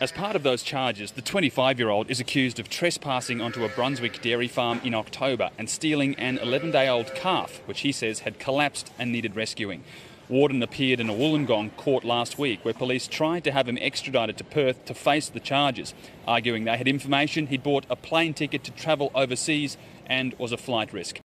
As part of those charges, the 25-year-old is accused of trespassing onto a Brunswick dairy farm in October and stealing an 11-day-old calf, which he says had collapsed and needed rescuing. Warden appeared in a Wollongong court last week where police tried to have him extradited to Perth to face the charges, arguing they had information he'd bought a plane ticket to travel overseas and was a flight risk.